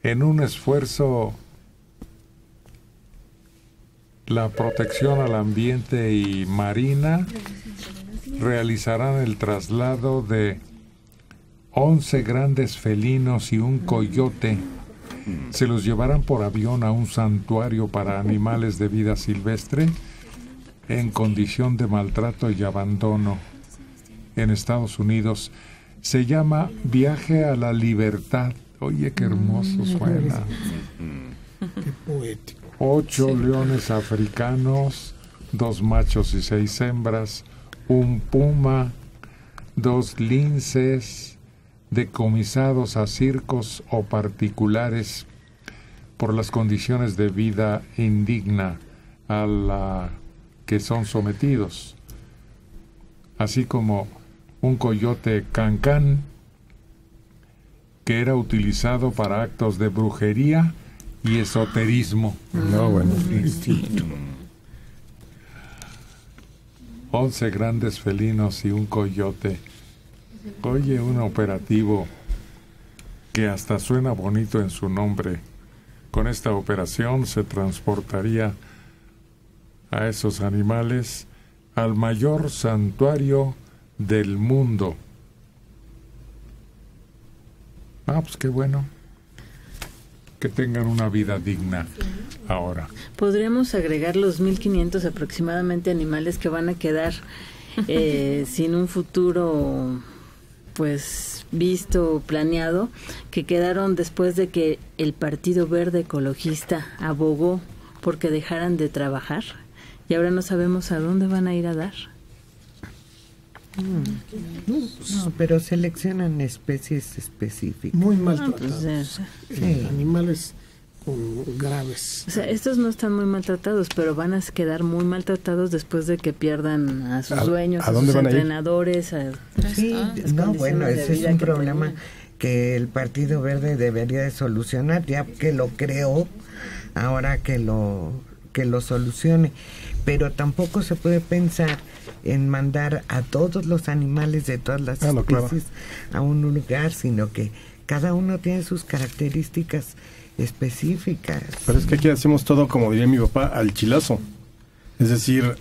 En un esfuerzo, la protección al ambiente y marina realizarán el traslado de 11 grandes felinos y un coyote. Se los llevarán por avión a un santuario para animales de vida silvestre en condición de maltrato y abandono en Estados Unidos. Se llama Viaje a la Libertad. Oye, qué hermoso suena. Qué poético. 8 leones africanos, 2 machos y 6 hembras, un puma, 2 linces, decomisados a circos o particulares por las condiciones de vida indigna a la que son sometidos, así como un coyote cancán que era utilizado para actos de brujería y esoterismo. No, bueno. 11 grandes felinos y un coyote. Oye, un operativo que hasta suena bonito en su nombre. Con esta operación se transportaría a esos animales al mayor santuario del mundo. Pues qué bueno. Que tengan una vida digna ahora. Podríamos agregar los 1,500 aproximadamente animales que van a quedar sin un futuro pues visto, planeado, que quedaron después de que el Partido Verde Ecologista abogó porque dejaran de trabajar y ahora no sabemos a dónde van a ir a dar. No, pero seleccionan especies específicas. Muy maltratados. Sí. Animales graves. O sea, estos no están muy maltratados, pero van a quedar muy maltratados después de que pierdan a sus dueños, a sus entrenadores. Sí, no, bueno, ese es un problema que el Partido Verde debería de solucionar, ya que lo creó, ahora que lo solucione. Pero tampoco se puede pensar en mandar a todos los animales de todas las especies a un lugar, sino que cada uno tiene sus características específicas. Pero es que aquí hacemos todo, como diría mi papá, al chilazo. Es decir,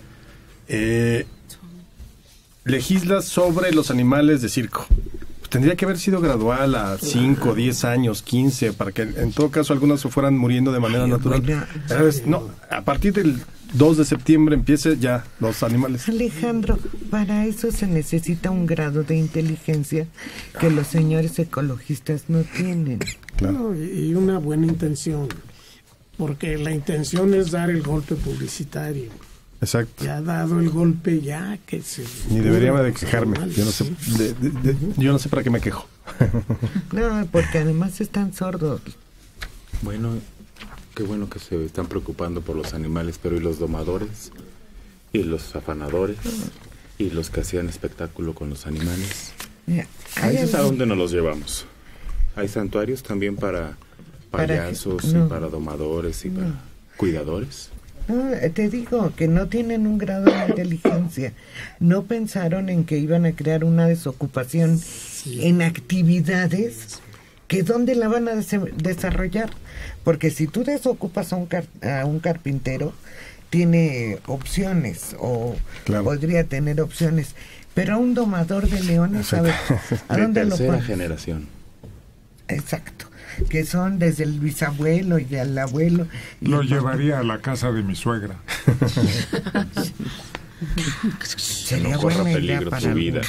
legislas sobre los animales de circo. Tendría que haber sido gradual a 5, 10 años, 15, para que en todo caso algunos se fueran muriendo de manera natural. No, a partir del 2 de septiembre empiece ya los animales. Alejandro, para eso se necesita un grado de inteligencia que los señores ecologistas no tienen. Claro. Y una buena intención, porque la intención es dar el golpe publicitario. Exacto. Ya ha dado el golpe, ya que se... Ni debería de quejarme. Yo no sé, yo no sé para qué me quejo. No, porque además están sordos. Bueno, qué bueno que se están preocupando por los animales, pero ¿y los domadores? ¿Y los afanadores? ¿Y los que hacían espectáculo con los animales? ¿A esos a dónde nos los llevamos? ¿Hay santuarios también para payasos y para domadores y para cuidadores? No, te digo que no tienen un grado de inteligencia. No pensaron en que iban a crear una desocupación en actividades que dónde la van a desarrollar. Porque si tú desocupas a un carpintero, tiene opciones o podría tener opciones. Pero a un domador de leones, ¿sabes? ¿A dónde lo pones? Tercera generación. Exacto. Que son desde el bisabuelo y el abuelo. Lo llevaría a la casa de mi suegra. Sería no corra buena peligro idea para su vida.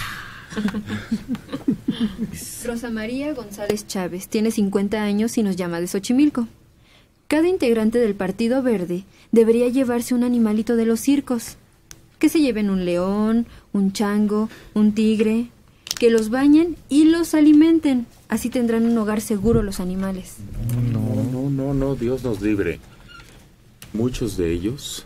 Rosa María González Chávez tiene 50 años y nos llama de Xochimilco. Cada integrante del Partido Verde debería llevarse un animalito de los circos. Que se lleven un león, un chango, un tigre, que los bañen y los alimenten. Así tendrán un hogar seguro los animales. No, Dios nos libre. Muchos de ellos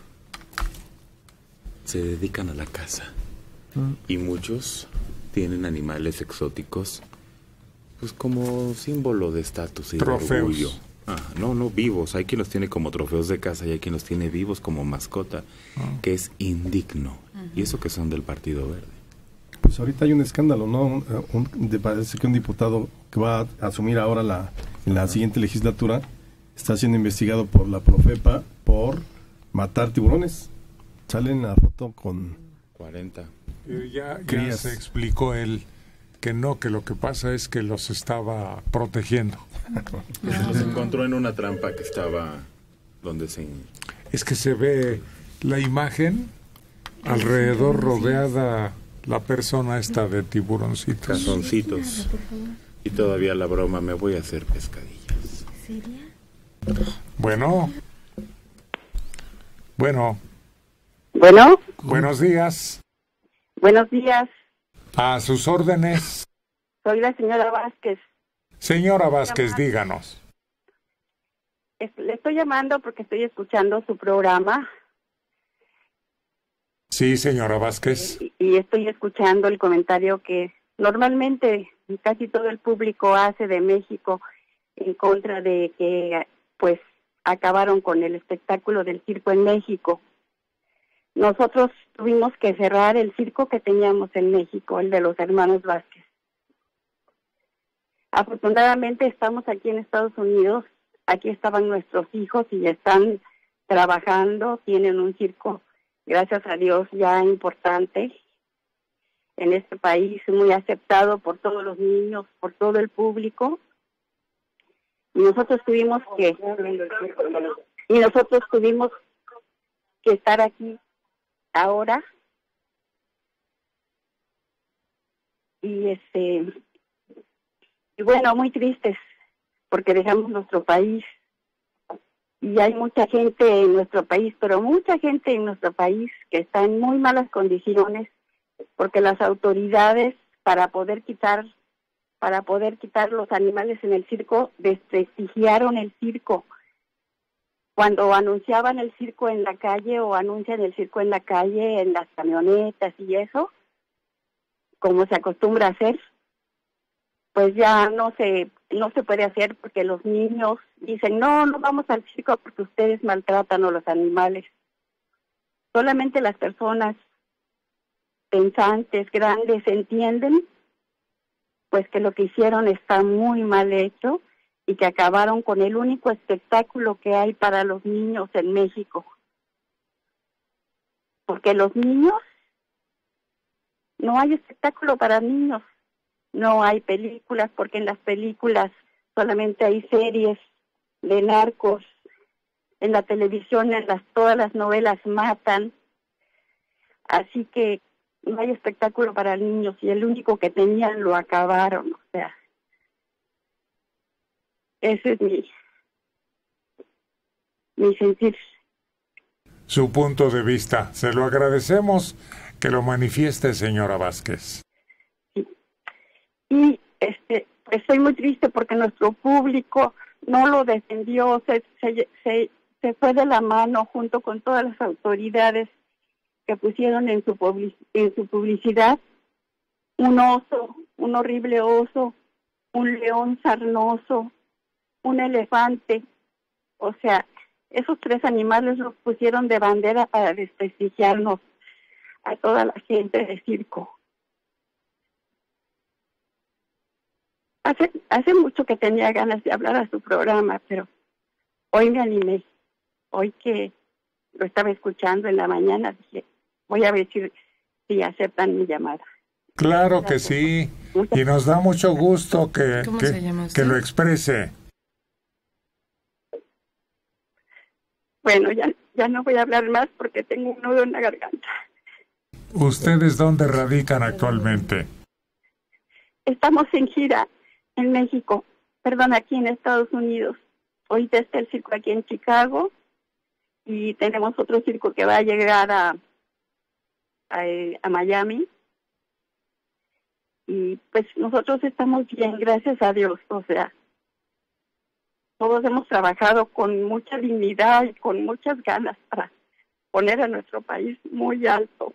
se dedican a la caza. Y muchos tienen animales exóticos, pues como símbolo de estatus y trofeos. De orgullo. No, vivos. Hay quien los tiene como trofeos de caza y hay quien los tiene vivos como mascota, que es indigno. Y eso que son del Partido Verde. Pues ahorita hay un escándalo, ¿no? Parece que un diputado que va a asumir ahora en la siguiente legislatura, está siendo investigado por la Profepa por matar tiburones. Sale en la foto con 40. Ya crías. se explicó él que no, que lo que pasa es que los estaba protegiendo. Los encontró en una trampa que estaba donde se... Es que se ve la imagen alrededor rodeada la persona esta de tiburoncitos. Cazoncitos. Y todavía la broma, me voy a hacer pescadillas. Bueno. Bueno, Buenos días. buenos días. A sus órdenes. Soy la señora Vázquez. Señora Vázquez, díganos. Le estoy llamando porque estoy escuchando su programa Sí, señora Vázquez. y estoy escuchando el comentario que normalmente casi todo el público hace de México en contra de que pues acabaron con el espectáculo del circo en México. Nosotros tuvimos que cerrar el circo que teníamos en México, el de los hermanos Vázquez. Afortunadamente estamos aquí en Estados Unidos, aquí estaban nuestros hijos y están trabajando, tienen un circo, gracias a Dios, ya importante en este país, muy aceptado por todos los niños, por todo el público. Y nosotros tuvimos que estar aquí ahora y bueno, muy tristes porque dejamos nuestro país y hay mucha gente en nuestro país, pero mucha gente en nuestro país que está en muy malas condiciones porque las autoridades para poder quitar los animales en el circo desprestigiaron el circo. Cuando anunciaban el circo en la calle o anuncian el circo en la calle, en las camionetas y eso, como se acostumbra a hacer, pues ya no se puede hacer porque los niños dicen, no vamos al circo porque ustedes maltratan a los animales. Solamente las personas pensantes, grandes, entienden pues que lo que hicieron está muy mal hecho y que acabaron con el único espectáculo que hay para los niños en México. Porque los niños, no hay espectáculo para niños, no hay películas, porque en las películas solamente hay series de narcos, en la televisión, todas las novelas matan, así que no hay espectáculo para niños y el único que tenían lo acabaron, o sea, ese es mi sentir. Su punto de vista. Se lo agradecemos que lo manifieste, señora Vázquez. Sí. Y pues estoy muy triste porque nuestro público no lo defendió, se fue de la mano junto con todas las autoridades que pusieron en su publicidad un oso, un horrible oso, un león sarnoso, un elefante. O sea, esos tres animales los pusieron de bandera para desprestigiarnos a toda la gente de circo. Hace mucho que tenía ganas de hablar a su programa, pero hoy me animé. Hoy que lo estaba escuchando en la mañana, dije, voy a ver si aceptan mi llamada. Claro que sí, y nos da mucho gusto que lo exprese. Bueno, ya no voy a hablar más porque tengo un nudo en la garganta. ¿Ustedes dónde radican actualmente? Estamos en gira en México, aquí en Estados Unidos. Hoy está el circo aquí en Chicago y tenemos otro circo que va a llegar a Miami. Y pues nosotros estamos bien, gracias a Dios, o sea, todos hemos trabajado con mucha dignidad y con muchas ganas para poner a nuestro país muy alto.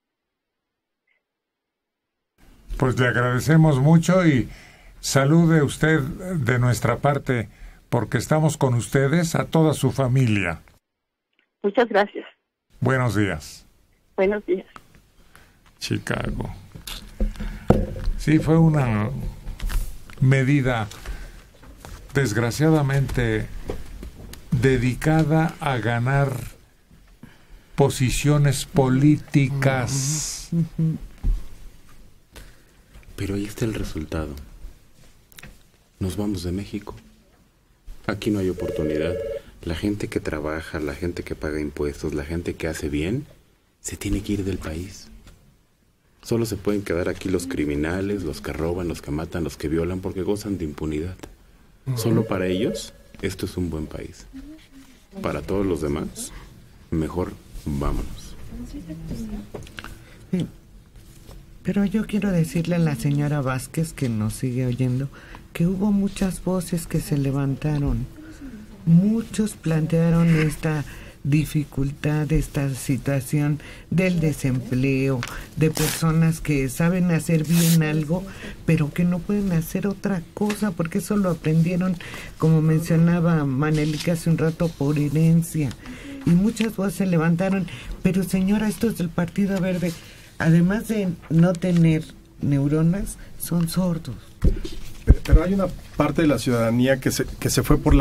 Pues le agradecemos mucho y salude usted de nuestra parte, porque estamos con ustedes, a toda su familia. Muchas gracias. Buenos días. Buenos días. Chicago. Sí, fue una medida desgraciadamente dedicada a ganar posiciones políticas. Pero ahí está el resultado. Nos vamos de México. Aquí no hay oportunidad. La gente que trabaja, la gente que paga impuestos, la gente que hace bien, se tiene que ir del país. Solo se pueden quedar aquí los criminales, los que roban, los que matan, los que violan, porque gozan de impunidad. Solo para ellos, esto es un buen país. Para todos los demás, mejor vámonos. Pero yo quiero decirle a la señora Vázquez, que nos sigue oyendo, que hubo muchas voces que se levantaron. Muchos plantearon esta dificultad, esta situación del desempleo, de personas que saben hacer bien algo, pero que no pueden hacer otra cosa, porque eso lo aprendieron, como mencionaba Manelik hace un rato, por herencia. Y muchas voces se levantaron, pero señora, estos del Partido Verde, además de no tener neuronas, son sordos. Pero hay una parte de la ciudadanía que se fue por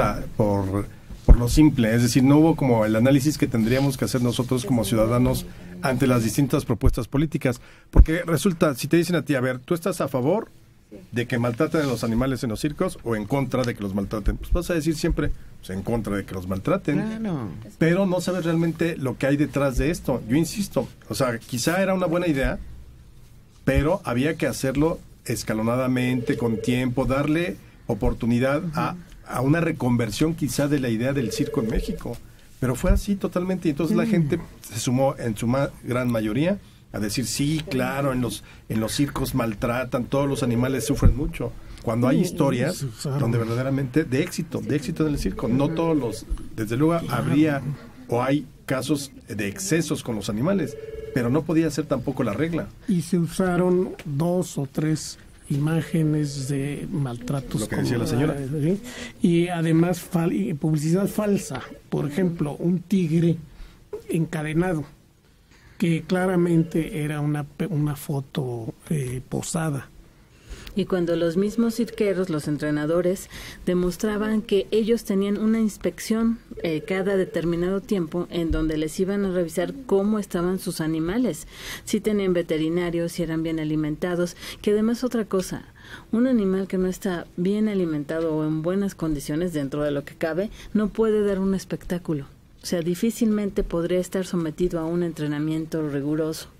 lo simple, es decir, no hubo como el análisis que tendríamos que hacer nosotros como ciudadanos ante las distintas propuestas políticas, porque resulta, si te dicen a ti, a ver, ¿tú estás a favor de que maltraten a los animales en los circos o en contra de que los maltraten? Pues vas a decir siempre, pues en contra de que los maltraten, claro. Pero no sabes realmente lo que hay detrás de esto. Yo insisto, o sea, quizá era una buena idea, pero había que hacerlo escalonadamente, con tiempo, darle oportunidad a una reconversión quizá de la idea del circo en México. Pero fue así totalmente, y entonces la gente se sumó en su gran mayoría a decir, sí, claro, en los circos maltratan, todos los animales sufren mucho. Cuando hay historias donde verdaderamente de éxito en el circo, no todos los, desde luego habría o hay casos de excesos con los animales, pero no podía ser tampoco la regla. Y se usaron 2 o 3 imágenes de maltratos. Lo que decía la señora. Y además publicidad falsa. Por ejemplo, un tigre encadenado, que claramente era una foto posada. Y cuando los mismos cirqueros, los entrenadores, demostraban que ellos tenían una inspección cada determinado tiempo en donde les iban a revisar cómo estaban sus animales, si tenían veterinarios, si eran bien alimentados, que además otra cosa, un animal que no está bien alimentado o en buenas condiciones dentro de lo que cabe, no puede dar un espectáculo. O sea, difícilmente podría estar sometido a un entrenamiento riguroso.